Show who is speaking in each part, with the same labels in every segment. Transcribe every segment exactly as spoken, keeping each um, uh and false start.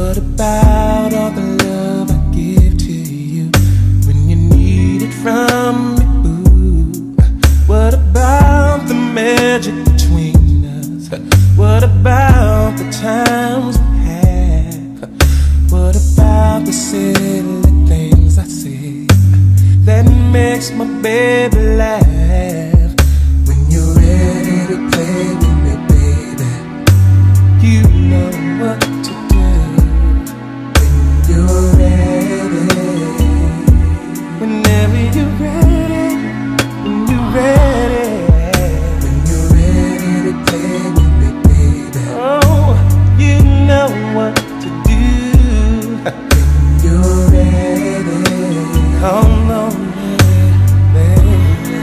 Speaker 1: What about all the love I give to you when you need it from me, boo? What about the magic between us? What about the times we have? What about the silly things I say that makes my baby laugh? When you're ready to play with me, baby, you know what to do. When you're ready, whenever you're ready, when you're ready, when you're ready to play with me, baby, oh, you know what to do. When you're ready, come on, baby.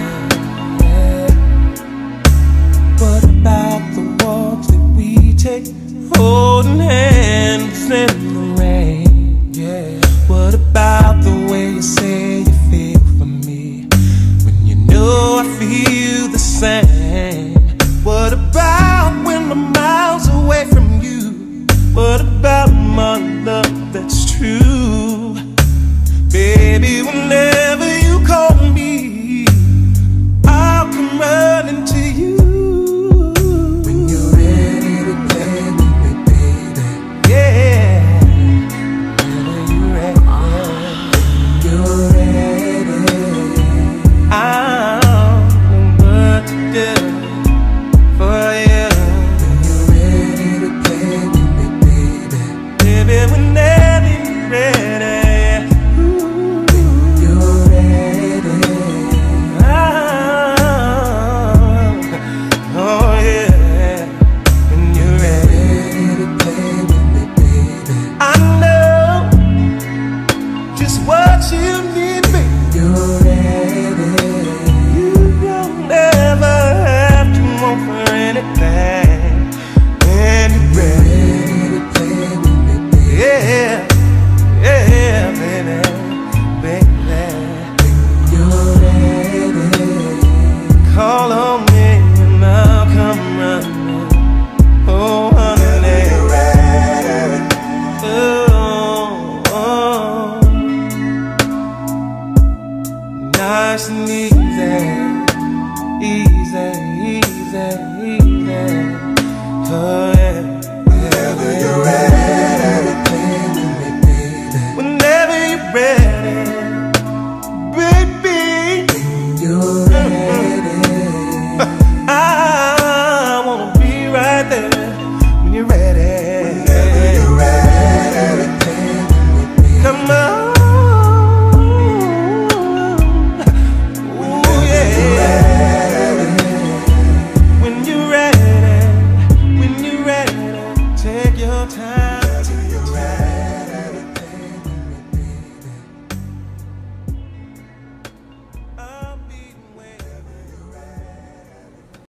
Speaker 1: What about the walks that we take, holding hands in the rain? Yeah. What about the way you say you feel for me when you know I feel the same? What about when I'm miles away from you? What about my love that's true? Baby, whenever you call me, I'll come running to you. When you're ready to play with me, baby, yeah. Whenever you're ready, when you're ready, I'll know what to do for you. When you're ready to play with me, baby, baby, whenever you're ready. Call on me and I'll come running. Oh, honey, oh, oh. Nice and easy.